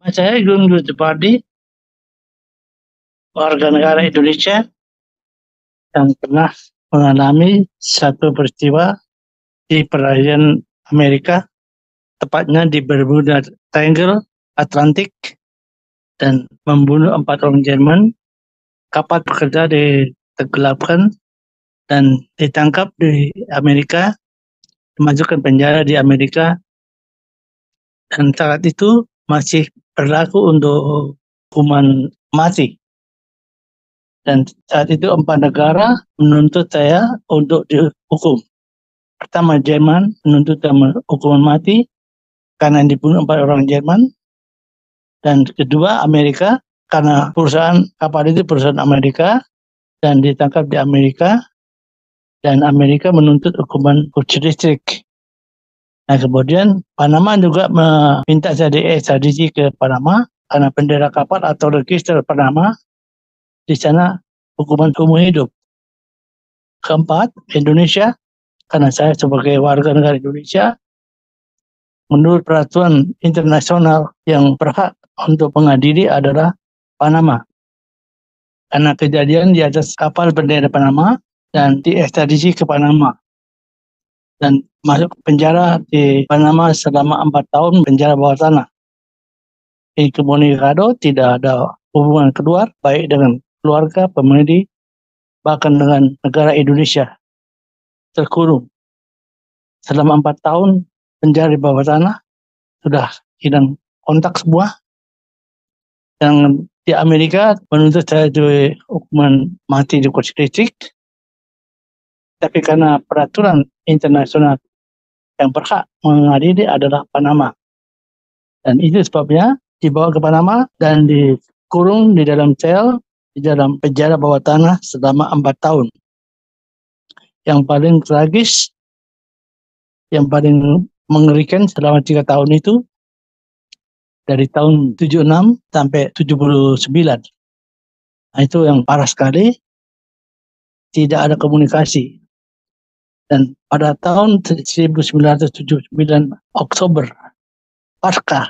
Saya Gun Gun Supardi, warga negara Indonesia yang pernah mengalami satu peristiwa di perairan Amerika, tepatnya di Bermuda Triangle Atlantik, dan membunuh 4 orang Jerman. Kapal bekerja ditenggelamkan dan ditangkap di Amerika, dimasukkan penjara di Amerika, dan saat itu masih berlaku untuk hukuman mati. Dan saat itu 4 negara menuntut saya untuk dihukum. Pertama, Jerman menuntut hukuman mati karena dibunuh 4 orang Jerman. Dan kedua, Amerika, karena perusahaan kapal itu perusahaan Amerika dan ditangkap di Amerika. Dan Amerika menuntut hukuman kursi listrik. Nah, kemudian Panama juga meminta saya diekstradisi ke Panama karena bendera kapal atau register Panama di sana hukuman umur hidup. Keempat, Indonesia, karena saya sebagai warga negara Indonesia, menurut peraturan internasional yang berhak untuk mengadili adalah Panama. Karena kejadian di atas kapal bendera Panama dan diekstradisi ke Panama. Dan masuk penjara di Panama selama 4 tahun penjara bawah tanah. Incommunicado, tidak ada hubungan keluar, baik dengan keluarga, pemilih, bahkan dengan negara Indonesia. Terkurung selama 4 tahun penjara di bawah tanah, sudah hilang kontak semua. Yang di Amerika menuntut saya di hukuman mati di kursi listrik, tapi karena peraturan internasional yang berhak mengadili adalah Panama. Dan itu sebabnya dibawa ke Panama dan dikurung di dalam sel, di dalam penjara bawah tanah selama 4 tahun. Yang paling tragis, yang paling mengerikan selama 3 tahun itu, dari tahun 76 sampai 79. Nah, itu yang parah sekali, tidak ada komunikasi. Dan pada tahun 1979 Oktober, Paskah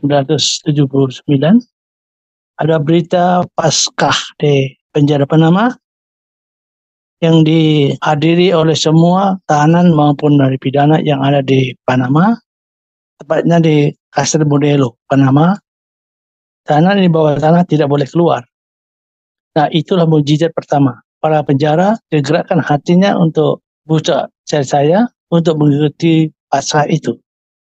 1979, ada berita Paskah di penjara Panama yang dihadiri oleh semua tahanan maupun narapidana yang ada di Panama, tepatnya di Castro Modelo, Panama. Tahanan di bawah tanah tidak boleh keluar. Nah, itulah mukjizat pertama. Para penjara digerakkan hatinya untuk buka sel saya untuk mengikuti Paskah itu.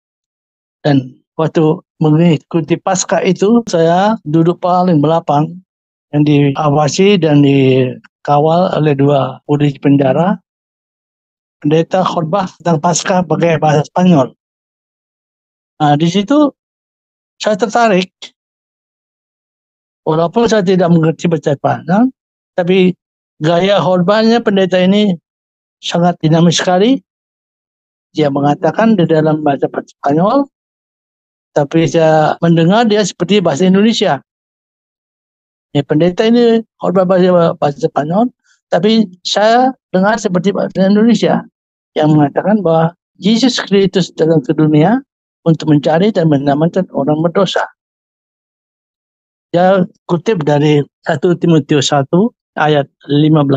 Dan waktu mengikuti Paskah itu, saya duduk paling belakang yang diawasi dan dikawal oleh 2 polisi penjara. Pendeta khotbah tentang Paskah pakai bahasa Spanyol. Nah, di situ saya tertarik. Walaupun saya tidak mengerti bahasa Spanyol, tapi gaya khotbahnya pendeta ini sangat dinamis sekali. Dia mengatakan di dalam bahasa Spanyol, tapi saya mendengar dia seperti bahasa Indonesia. Ya, pendeta ini khotbah bahasa Spanyol, tapi saya dengar seperti bahasa Indonesia yang mengatakan bahwa Yesus Kristus datang ke dunia untuk mencari dan menyelamatkan orang berdosa. Dia kutip dari 1 Timotius 1 ayat 15.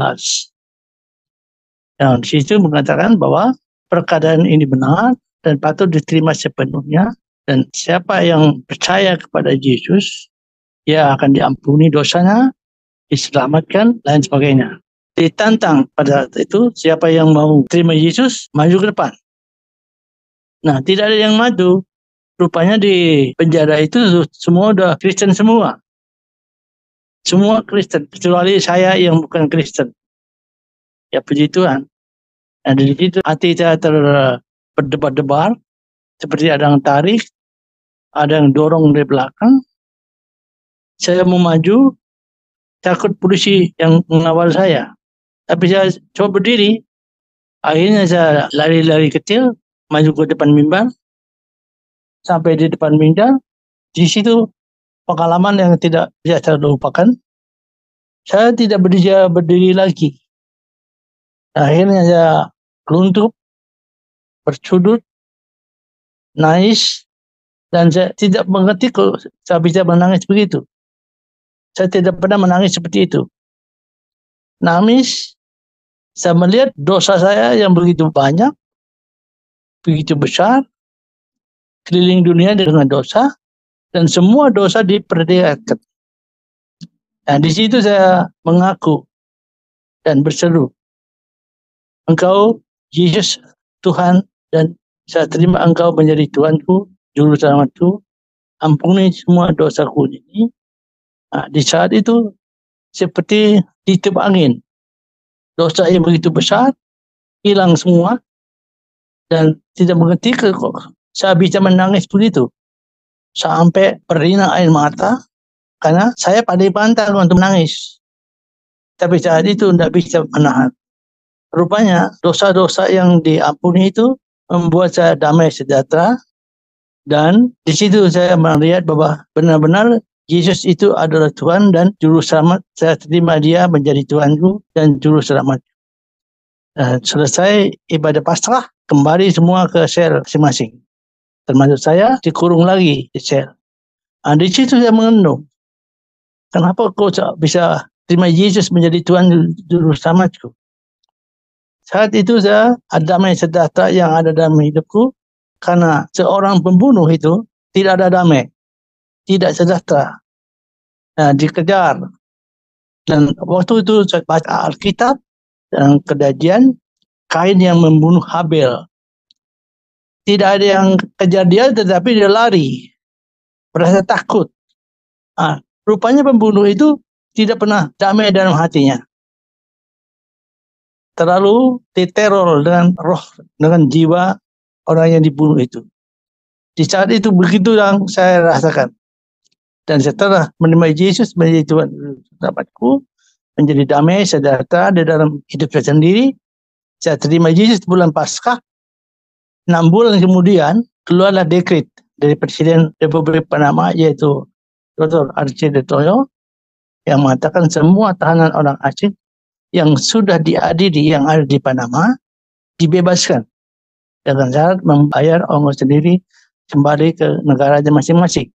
Yang di situ mengatakan bahwa perkataan ini benar dan patut diterima sepenuhnya, dan siapa yang percaya kepada Yesus, ia akan diampuni dosanya, diselamatkan, lain sebagainya. Ditantang pada saat itu, siapa yang mau terima Yesus, maju ke depan. Nah, tidak ada yang maju. Rupanya di penjara itu semua udah Kristen semua. Semua Kristen, kecuali saya yang bukan Kristen. Ya, puji Tuhan. Nah, dari situ hati saya berdebar-debar, seperti ada yang tarik, ada yang dorong dari belakang. Saya mau maju, takut polisi yang mengawal saya. Tapi saya coba berdiri. Akhirnya saya lari-lari kecil, maju ke depan mimbar. Sampai di depan mimbar, di situ pengalaman yang tidak bisa saya lupakan. Saya tidak berdiri lagi. Akhirnya saya runtuh, bersudut, nangis, Dan saya tidak mengerti kalau saya bisa menangis begitu. Saya tidak pernah menangis seperti itu. Nangis, saya melihat dosa saya yang begitu banyak, begitu besar, keliling dunia dengan dosa, dan semua dosa diperlihatkan. Nah, di situ saya mengaku dan berseru, Engkau, Yesus, Tuhan, dan saya terima Engkau menjadi Tuhanku, Juru Selamatku, ampuni semua dosaku ini. Nah, di saat itu, seperti ditiup angin, dosa yang begitu besar, hilang semua, dan tidak mengerti kok saya bisa menangis begitu. Sampai berinak air mata, karena saya pandai-pandai untuk menangis. Tapi saat itu tidak bisa menahan. Rupanya dosa-dosa yang diampuni itu membuat saya damai sejahtera. Dan di situ saya melihat bahwa benar-benar Yesus itu adalah Tuhan dan Juru Selamat. Saya terima Dia menjadi Tuhanku dan Juru Selamat. Selesai ibadah Paskah, kembali semua ke sel masing-masing. Termasuk saya dikurung lagi di sel. Di situ saya mengenung. Kenapa kau bisa terima Yesus menjadi Tuhan Juru Selamatku? Saat itu saya ada damai sejahtera yang ada dalam hidupku, karena seorang pembunuh itu tidak ada damai, tidak sejahtera, dikejar. Dan waktu itu saya baca Alkitab dan Kejadian, Kain yang membunuh Habel. Tidak ada yang kejar dia, tetapi dia lari, merasa takut. Rupanya pembunuh itu tidak pernah damai dalam hatinya. Terlalu diteror dengan roh, dengan jiwa orang yang dibunuh itu. Di saat itu begitu yang saya rasakan. Dan setelah menerima Yesus menjadi Tuhan Selamatku, menjadi damai sejahtera di dalam hidup saya sendiri, saya terima Yesus bulan Paskah. 6 bulan kemudian keluarlah dekret dari Presiden Republik Panama, yaitu Dr. Archie de Toyo, yang mengatakan semua tahanan orang asing yang sudah diadili yang ada di Panama dibebaskan dengan syarat membayar ongkos sendiri kembali ke negaranya masing-masing.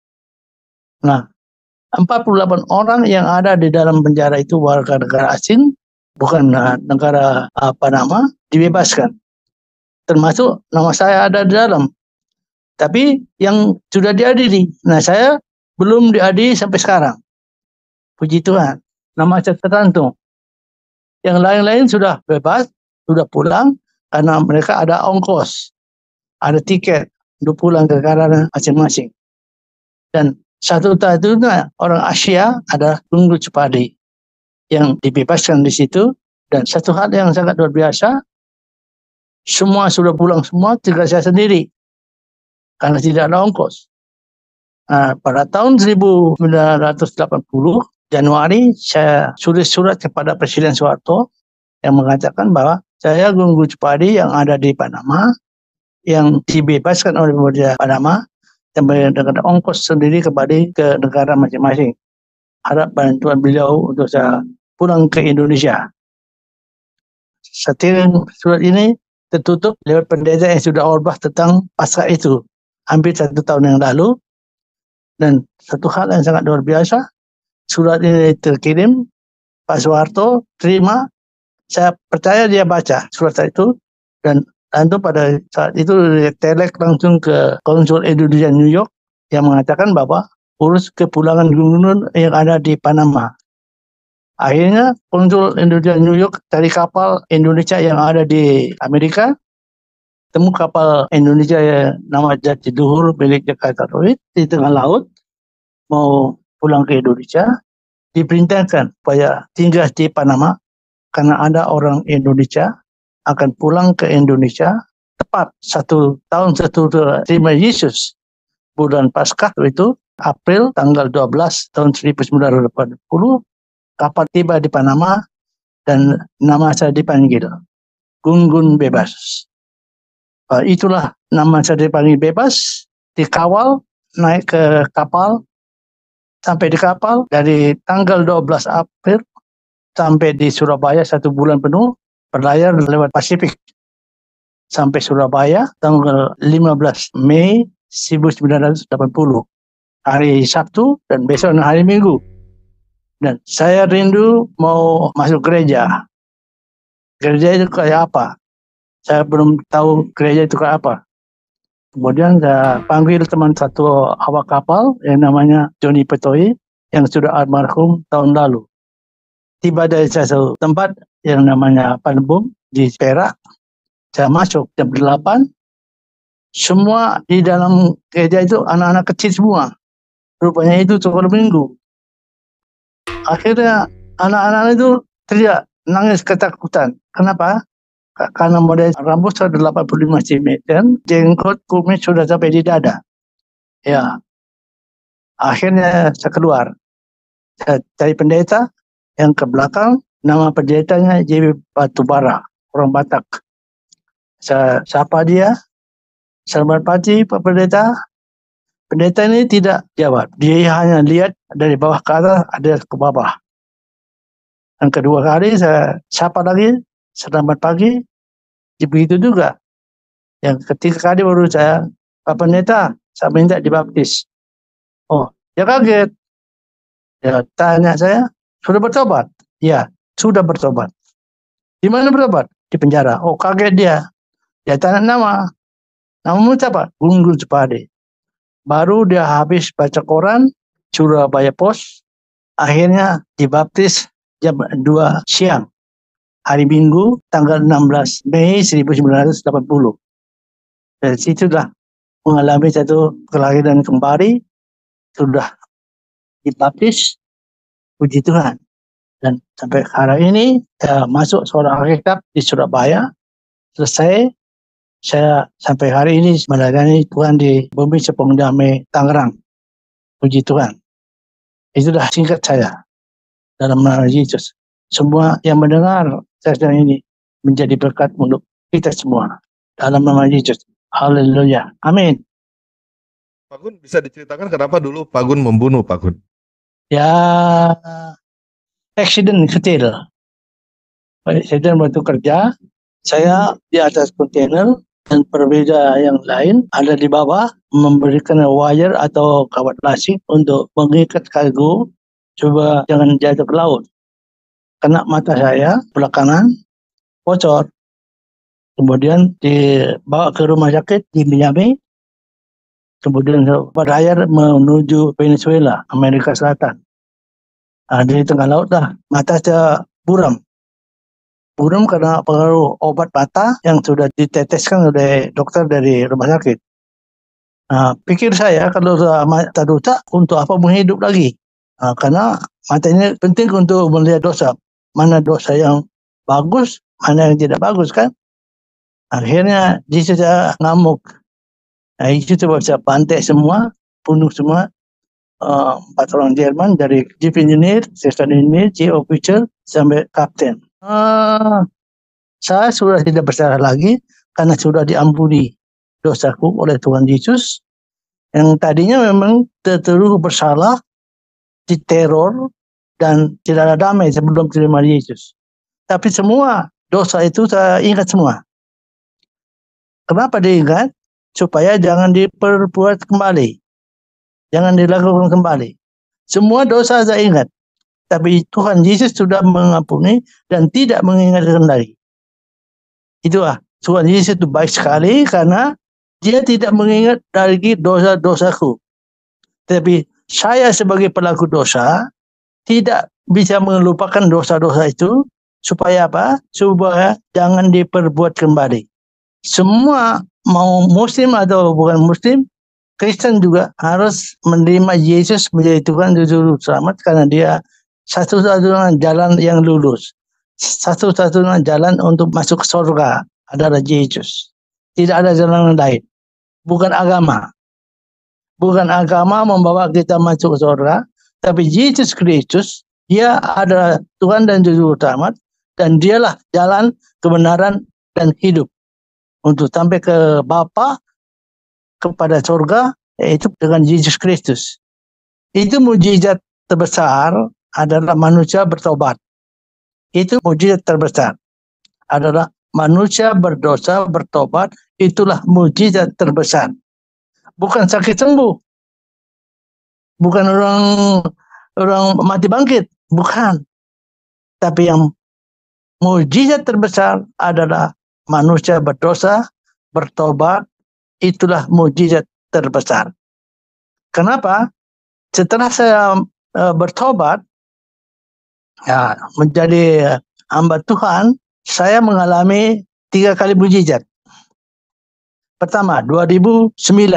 Nah, 48 orang yang ada di dalam penjara itu warga negara asing, bukan negara Panama, dibebaskan. Termasuk nama saya ada di dalam. Tapi yang sudah diadili, nah saya belum diadili sampai sekarang. Puji Tuhan, nama saya tergantung. Yang lain-lain sudah bebas, sudah pulang, karena mereka ada ongkos, ada tiket untuk pulang ke negara masing-masing. Dan satu-satunya orang Asia ada Gunggu Supadi yang dibebaskan di situ. Dan satu hal yang sangat luar biasa, semua sudah pulang semua, tinggal saya sendiri, karena tidak ada ongkos. Pada tahun 1980, Januari, saya tulis surat kepada Presiden Soeharto yang mengatakan bahwa saya Gunggu Supadi yang ada di Panama, yang dibebaskan oleh pemerintah Panama, dan dengan ongkos sendiri kembali ke negara masing-masing. Harap bantuan beliau untuk saya pulang ke Indonesia. Setelah surat ini tertutup lewat pendeta yang sudah khotbah tentang Paskah itu hampir 1 tahun yang lalu. Dan satu hal yang sangat luar biasa, surat ini terkirim, Pak Soeharto terima, saya percaya dia baca surat itu, dan lalu pada saat itu telek langsung ke Konsul Indonesia New York yang mengatakan bahwa urus kepulangan gubernur yang ada di Panama. Akhirnya Konsul Indonesia New York dari kapal Indonesia yang ada di Amerika, temu kapal Indonesia yang nama Jati Luhur milik Jakarta Road di tengah laut, mau pulang ke Indonesia, diperintahkan supaya tinggal di Panama karena ada orang Indonesia akan pulang ke Indonesia tepat 1 tahun setelah terima Yesus bulan Paskah itu April tanggal 12 tahun 1980, kapal tiba di Panama dan nama saya dipanggil Gunggun Bebas. Itulah nama saya dipanggil Bebas, dikawal naik ke kapal. Sampai di kapal dari tanggal 12 April sampai di Surabaya 1 bulan penuh, berlayar lewat Pasifik. Sampai Surabaya tanggal 15 Mei 1980. Hari Sabtu dan besok hari Minggu. Dan saya rindu mau masuk gereja. Gereja itu kayak apa? Saya belum tahu gereja itu kayak apa. Kemudian saya panggil teman satu awak kapal yang namanya Johnny Petoi yang sudah almarhum tahun lalu. Tiba dari satu tempat yang namanya Panebum di Perak. Saya masuk jam 8. Semua di dalam gereja itu anak-anak kecil semua. Rupanya itu sekolah minggu. Akhirnya anak-anak itu teriak, nangis ketakutan. Kenapa? Karena model rambut sudah 85 cm, jenggot kumis sudah sampai di dada. Ya, akhirnya saya keluar. Saya cari pendeta yang ke belakang, nama pendetanya JB Batubara, orang Batak. Saya sapa dia, selamat pagi Pak Pendeta. Pendeta ini tidak jawab, dia hanya lihat dari bawah ke atas, ada ke bawah. Dan kedua kali saya sapa lagi, selamat pagi. Begitu juga. Yang ketiga kali baru saya, Pak Pendeta, saya minta dibaptis. Oh, dia kaget. Dia tanya saya, sudah bertobat? Ya, sudah bertobat. Di mana bertobat? Di penjara. Oh, kaget dia. Dia tanya nama. Namamu siapa? Gunggun Supade. Baru dia habis baca koran, Surabaya Post, akhirnya dibaptis jam 2 siang. Hari Minggu, tanggal 16 Mei 1980. Dari situlah mengalami satu kelahiran kembali, sudah dibaptis, puji Tuhan. Dan sampai hari ini, masuk seorang Alkitab di Surabaya, selesai, saya sampai hari ini melayani Tuhan di Bumi Sepong Damai, Tangerang. Puji Tuhan. Itulah singkat saya dalam nama Yesus. Semua yang mendengar saya ini menjadi berkat untuk kita semua. Dalam nama Yesus. Haleluya. Amin. Pak Gun, bisa diceritakan kenapa dulu Pak Gun membunuh Pak Gun? Ya, accident kecil. Accident waktu kerja, saya di atas kontainer, dan perbeda yang lain ada di bawah memberikan wire atau kawat lasik untuk mengikat kargo coba jangan jatuh ke laut. Kena mata saya belakangan bocor. Kemudian dibawa ke rumah sakit di Miami. Kemudian berlayar menuju Venezuela, Amerika Selatan. Di tengah laut lah mata saya buram. Buram karena pengaruh obat mata yang sudah diteteskan oleh dokter dari rumah sakit. Pikir saya kalau mata rusak untuk apa menghidup lagi? Karena mata ini penting untuk melihat dosa. Mana dosa yang bagus, mana yang tidak bagus kan? Akhirnya saya ngamuk. Itu coba saya bantai semua, bunuh semua. 4 orang Jerman dari chief engineer, assistant engineer, chief officer, sampai kapten. Saya sudah tidak bersalah lagi karena sudah diampuni dosaku oleh Tuhan Yesus. Yang tadinya memang tertuduh bersalah, diteror, dan tidak ada damai sebelum terima Yesus. Tapi semua dosa itu saya ingat semua. Kenapa diingat? Supaya jangan diperbuat kembali. Jangan dilakukan kembali. Semua dosa saya ingat. Tapi Tuhan Yesus sudah mengampuni dan tidak mengingatkan lagi. Itulah, Tuhan Yesus itu baik sekali karena dia tidak mengingat lagi dosa-dosaku. Tapi saya sebagai pelaku dosa tidak bisa melupakan dosa-dosa itu. Supaya apa? Supaya jangan diperbuat kembali. Semua mau muslim atau bukan muslim, Kristen juga harus menerima Yesus menjadi Tuhan dan Juru Selamat karena dia satu-satunya jalan yang lurus. Satu-satunya jalan untuk masuk ke surga adalah Yesus. Tidak ada jalan lain. Bukan agama. Bukan agama membawa kita masuk ke surga, tapi Yesus Kristus, dia adalah Tuhan dan Juru Selamat, dan dialah jalan kebenaran dan hidup untuk sampai ke Bapa, kepada surga, yaitu dengan Yesus Kristus. Itu mujizat terbesar adalah manusia bertobat. Itu mujizat terbesar adalah manusia berdosa bertobat, itulah mujizat terbesar. bukan sakit sembuh, bukan orang mati bangkit, bukan. Tapi yang mujizat terbesar adalah manusia berdosa, bertobat, itulah mujizat terbesar. Kenapa? Setelah saya bertobat, ya, menjadi hamba Tuhan, saya mengalami 3 kali mujizat. Pertama, 2009,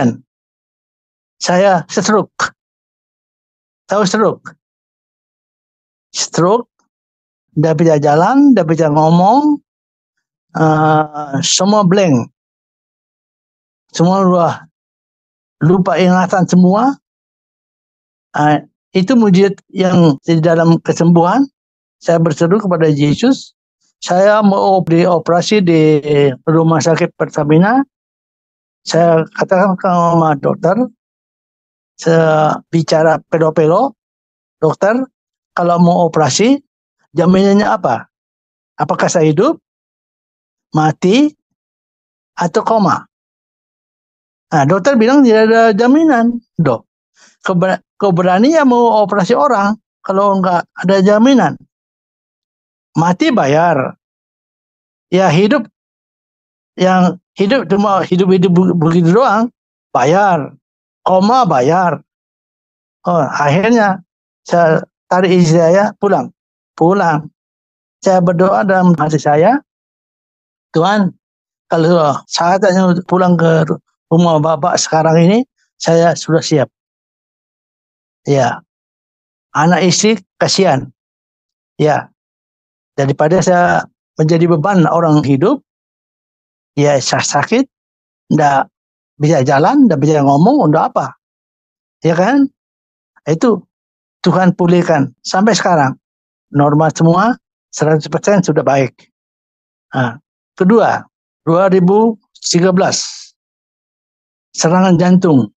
saya stroke. Tahu stroke? Stroke, tidak bisa jalan, tidak bisa ngomong, semua blank. Semua lupa ingatan semua. Itu mujizat yang di dalam kesembuhan. Saya berseru kepada Yesus. Saya mau dioperasi di rumah sakit Pertamina. Saya katakan sama dokter, saya bicara pelo-pelo, dokter, kalau mau operasi, jaminannya apa? Apakah saya hidup, mati, atau koma? Nah, dokter bilang tidak ada jaminan. Dok, kau berani ya mau operasi orang kalau nggak ada jaminan? Mati bayar. Ya hidup, yang hidup cuma hidup begitu doang, bayar. Koma bayar. Oh, akhirnya saya tarik istri saya pulang. Saya berdoa dalam hati saya, Tuhan, kalau saatnya pulang ke rumah Bapak sekarang ini, saya sudah siap. Ya, anak istri kasihan. Ya, daripada saya menjadi beban orang hidup, ya saya sakit, ndak bisa jalan, ndak bisa ngomong, untuk apa? Ya kan? Itu Tuhan pulihkan sampai sekarang. Normal semua, 100% sudah baik. Nah, kedua, 2013, serangan jantung.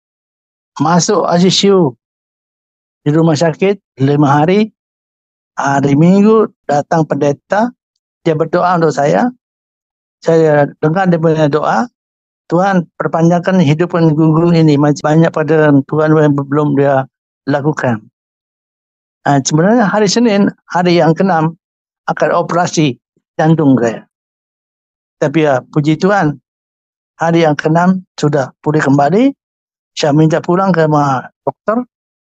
Masuk ICU di rumah sakit 5 hari. Hari Minggu datang pendeta, dia berdoa untuk saya. Saya dengar dia punya doa, Tuhan perpanjangkan hidup Gunggung ini, masih banyak pada Tuhan yang belum dia lakukan. Nah, sebenarnya hari Senin, hari yang ke-6, akan operasi jantung saya. Tapi ya, puji Tuhan, hari yang ke-6 sudah pulih kembali. Saya minta pulang ke dokter.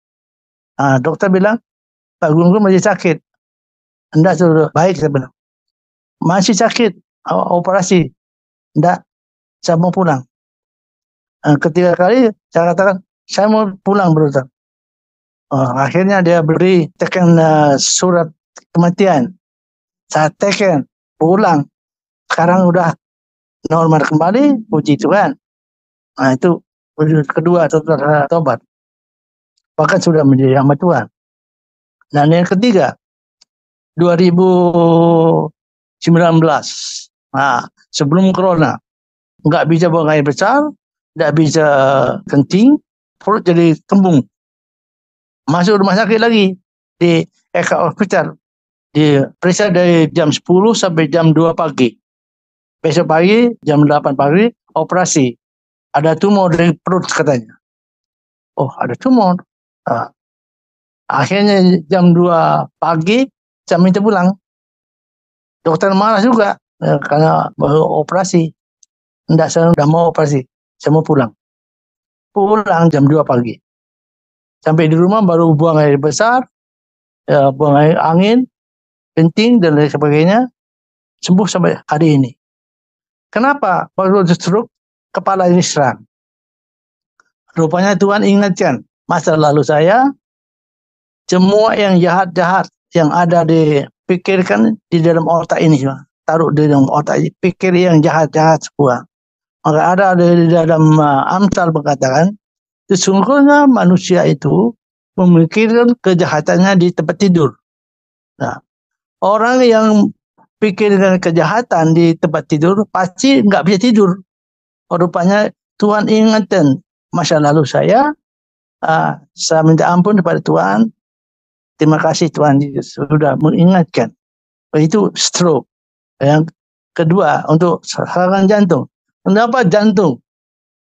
Dokter bilang, Pak Gunggung masih sakit. Enggak, sudah baik, saya bilang. Masih sakit, operasi. Enggak, saya mau pulang. Ketiga kali saya katakan, saya mau pulang, brother. Akhirnya dia beri tekan surat kematian. Saya tekan, pulang. Sekarang udah normal kembali, puji Tuhan. Nah, itu kedua setelah tobat. Bahkan sudah menjadi hamba Tuhan. Dan yang ketiga, 2019. Nah, sebelum corona, nggak bisa buang air besar, nggak bisa kencing, perut jadi kembung. Masuk rumah sakit lagi di Eka Hospital. Diperiksa dari jam 10 sampai jam 2 pagi. Besok pagi, jam 8 pagi, operasi. Ada tumor di perut katanya. Oh, ada tumor. Akhirnya jam 2 pagi, saya minta pulang. Dokter marah juga, karena baru operasi. Enggak, saya udah mau operasi. Saya mau pulang. Pulang jam 2 pagi. Sampai di rumah baru buang air besar, buang air angin, kencing, dan lain sebagainya. Sembuh sampai hari ini. Kenapa? Waktu stroke, kepala ini serang. Rupanya Tuhan ingatkan masa lalu saya, semua yang jahat-jahat yang ada dipikirkan di dalam otak ini, taruh di dalam otak ini, pikir yang jahat-jahat semua. Maka ada di dalam Amsal berkatakan, sesungguhnya manusia itu memikirkan kejahatannya di tempat tidur. Nah, orang yang pikirkan kejahatan di tempat tidur pasti nggak bisa tidur. Rupanya Tuhan ingatkan masa lalu saya minta ampun kepada Tuhan. Terima kasih Tuhan sudah mengingatkan. Itu stroke. Yang kedua, untuk serangan jantung. Kenapa jantung?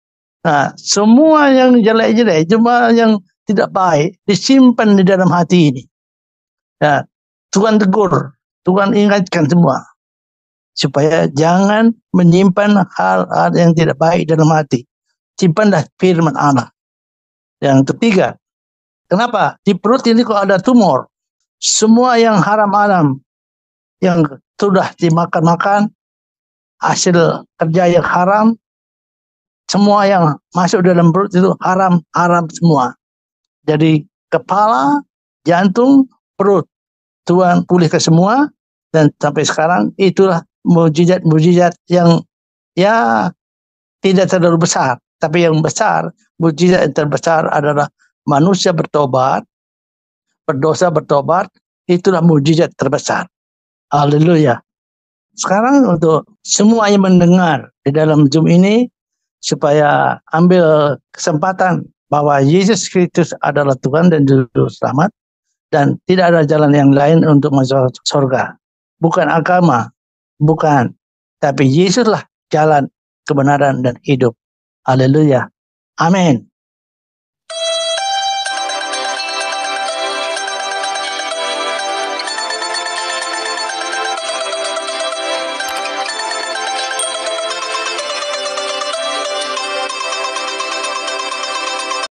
Nah, semua yang jelek-jelek, cuma yang tidak baik disimpan di dalam hati ini. Ya, Tuhan tegur, Tuhan ingatkan semua supaya jangan menyimpan hal-hal yang tidak baik dalam hati. Simpanlah firman Allah. Yang ketiga, kenapa di perut ini kok ada tumor? Semua yang haram-haram yang sudah dimakan-makan, hasil kerja yang haram, semua yang masuk dalam perut itu haram semua. Jadi kepala, jantung, perut, Tuhan pulihkan semua, dan sampai sekarang itulah mujizat-mujizat yang ya tidak terlalu besar, tapi yang besar, mujizat yang terbesar adalah manusia bertobat, berdosa bertobat, itulah mujizat terbesar. Haleluya. Sekarang untuk semua yang mendengar di dalam Zoom ini, supaya ambil kesempatan bahwa Yesus Kristus adalah Tuhan dan Juru Selamat, dan tidak ada jalan yang lain untuk masuk surga. Bukan agama, bukan. Tapi Yesuslah jalan, kebenaran, dan hidup. Haleluya. Amin.